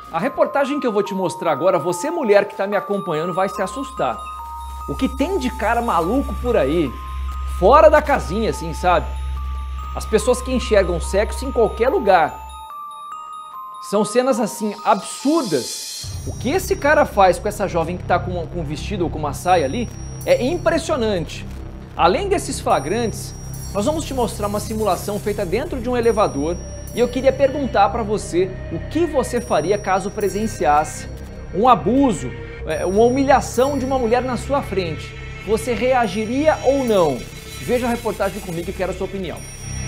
A reportagem que eu vou te mostrar agora, você mulher que está me acompanhando vai se assustar. O que tem de cara maluco por aí, fora da casinha assim, sabe? As pessoas que enxergam sexo em qualquer lugar. São cenas assim, absurdas. O que esse cara faz com essa jovem que está com um vestido ou com uma saia ali é impressionante. Além desses flagrantes, nós vamos te mostrar uma simulação feita dentro de um elevador e eu queria perguntar para você o que você faria caso presenciasse um abuso, uma humilhação de uma mulher na sua frente. Você reagiria ou não? Veja a reportagem comigo e quero a sua opinião.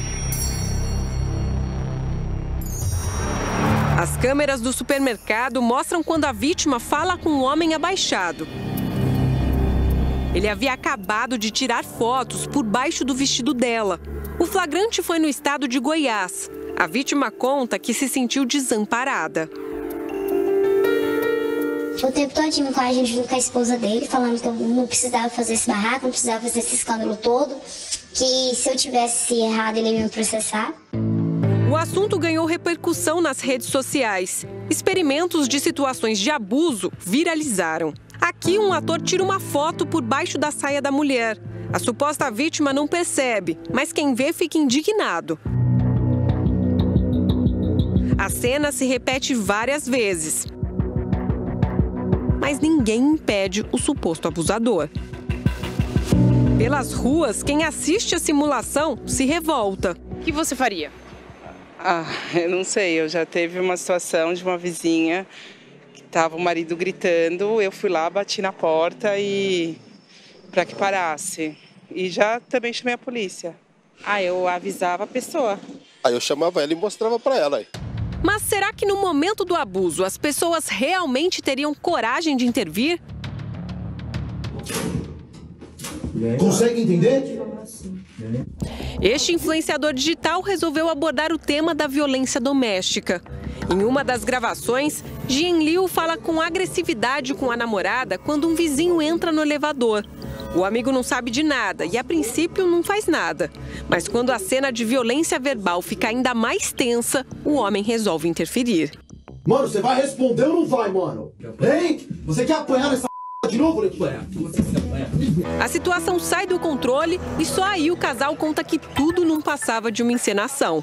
As câmeras do supermercado mostram quando a vítima fala com um homem abaixado. Ele havia acabado de tirar fotos por baixo do vestido dela. O flagrante foi no estado de Goiás. A vítima conta que se sentiu desamparada. O tempo todinho com a gente junto com a esposa dele, falando que eu não precisava fazer esse barraco, não precisava fazer esse escândalo todo, que se eu tivesse errado ele ia me processar. O assunto ganhou repercussão nas redes sociais. Experimentos de situações de abuso viralizaram. Aqui, um ator tira uma foto por baixo da saia da mulher. A suposta vítima não percebe, mas quem vê fica indignado. A cena se repete várias vezes. Mas ninguém impede o suposto abusador. Pelas ruas, quem assiste a simulação se revolta. O que você faria? Eu não sei, eu já teve uma situação de uma vizinha que estava o marido gritando, eu fui lá, bati na porta para que parasse. E já também chamei a polícia. Eu avisava a pessoa. Aí eu chamava ela e mostrava para ela. Mas será que no momento do abuso as pessoas realmente teriam coragem de intervir? Consegue entender? Este influenciador digital resolveu abordar o tema da violência doméstica. Em uma das gravações, Jian Liu fala com agressividade com a namorada quando um vizinho entra no elevador. O amigo não sabe de nada e, a princípio, não faz nada. Mas quando a cena de violência verbal fica ainda mais tensa, o homem resolve interferir. Mano, você vai responder ou não vai, mano? Hein? Você quer apanhar nessa de novo, Lequinha? A situação sai do controle e só aí o casal conta que tudo não passava de uma encenação.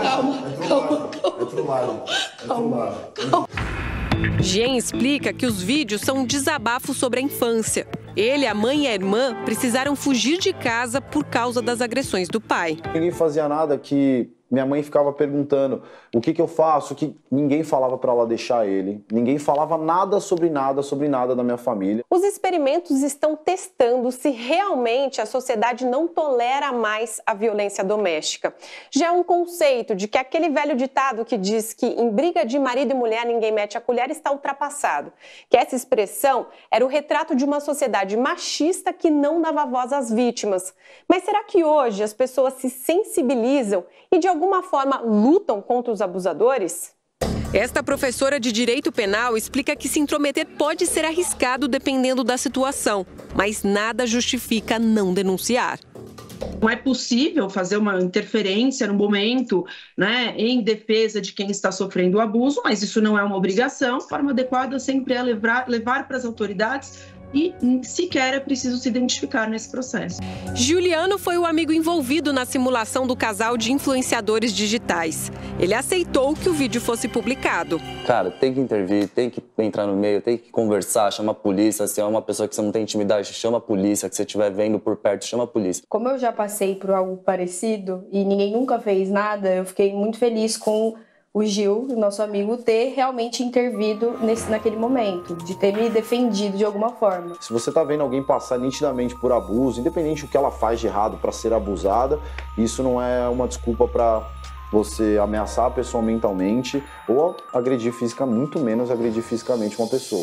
Jian explica que os vídeos são um desabafo sobre a infância. Ele, a mãe e a irmã precisaram fugir de casa por causa das agressões do pai. Ninguém fazia nada, que minha mãe ficava perguntando o que eu faço, que ninguém falava para ela deixar ele. Ninguém falava nada sobre nada da minha família. Os experimentos estão testando se realmente a sociedade não tolera mais a violência doméstica. Já é um conceito de que aquele velho ditado que diz que em briga de marido e mulher ninguém mete a colher está ultrapassado. Que essa expressão era o retrato de uma sociedade machista que não dava voz às vítimas. Mas será que hoje as pessoas se sensibilizam e de alguma forma lutam contra os abusadores? Esta professora de Direito Penal explica que se intrometer pode ser arriscado dependendo da situação, mas nada justifica não denunciar. Não é possível fazer uma interferência no momento, né, em defesa de quem está sofrendo o abuso, mas isso não é uma obrigação. A forma adequada sempre é levar para as autoridades e sequer é preciso se identificar nesse processo. Juliano foi o amigo envolvido na simulação do casal de influenciadores digitais. Ele aceitou que o vídeo fosse publicado. Cara, tem que intervir, tem que entrar no meio, tem que conversar, chama a polícia. Se é uma pessoa que você não tem intimidade, chama a polícia. Que você estiver vendo por perto, chama a polícia. Como eu já passei por algo parecido e ninguém nunca fez nada, eu fiquei muito feliz com o Gil, o nosso amigo, ter realmente intervido naquele momento, de ter me defendido de alguma forma. Se você tá vendo alguém passar nitidamente por abuso, independente do que ela faz de errado para ser abusada, isso não é uma desculpa para você ameaçar a pessoa mentalmente ou agredir fisicamente, muito menos agredir fisicamente uma pessoa.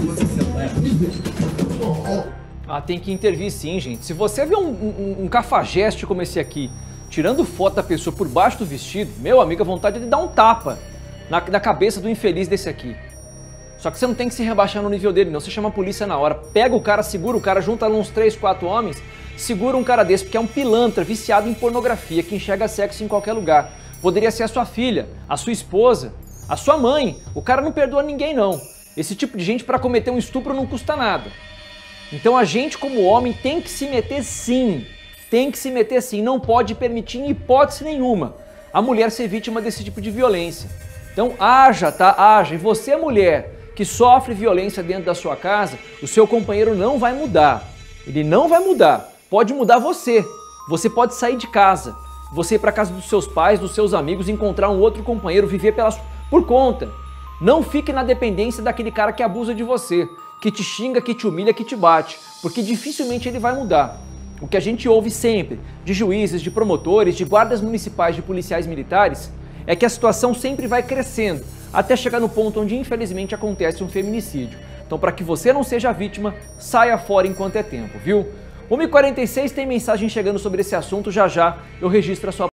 Tem que intervir sim, gente. Se você vê um cafajeste como esse aqui, tirando foto da pessoa por baixo do vestido, meu amigo, a vontade é de dar um tapa na cabeça do infeliz desse aqui. Só que você não tem que se rebaixar no nível dele, não. Você chama a polícia na hora, pega o cara, segura o cara, junta uns 3, 4 homens, segura um cara desse, porque é um pilantra viciado em pornografia, que enxerga sexo em qualquer lugar. Poderia ser a sua filha, a sua esposa. a sua mãe. O cara não perdoa ninguém, não. Esse tipo de gente, para cometer um estupro, não custa nada. Então a gente, como homem, tem que se meter sim. Tem que se meter sim. Não pode permitir, em hipótese nenhuma, a mulher ser vítima desse tipo de violência. Então haja, tá? Haja. E você, mulher, que sofre violência dentro da sua casa, o seu companheiro não vai mudar. Ele não vai mudar. Pode mudar você. Você pode sair de casa. Você ir para casa dos seus pais, dos seus amigos, encontrar um outro companheiro, viver por conta. Não fique na dependência daquele cara que abusa de você, que te xinga, que te humilha, que te bate, porque dificilmente ele vai mudar. O que a gente ouve sempre de juízes, de promotores, de guardas municipais, de policiais militares, é que a situação sempre vai crescendo, até chegar no ponto onde infelizmente acontece um feminicídio. Então, para que você não seja vítima, saia fora enquanto é tempo, viu? 1h46 tem mensagem chegando sobre esse assunto, já já eu registro a sua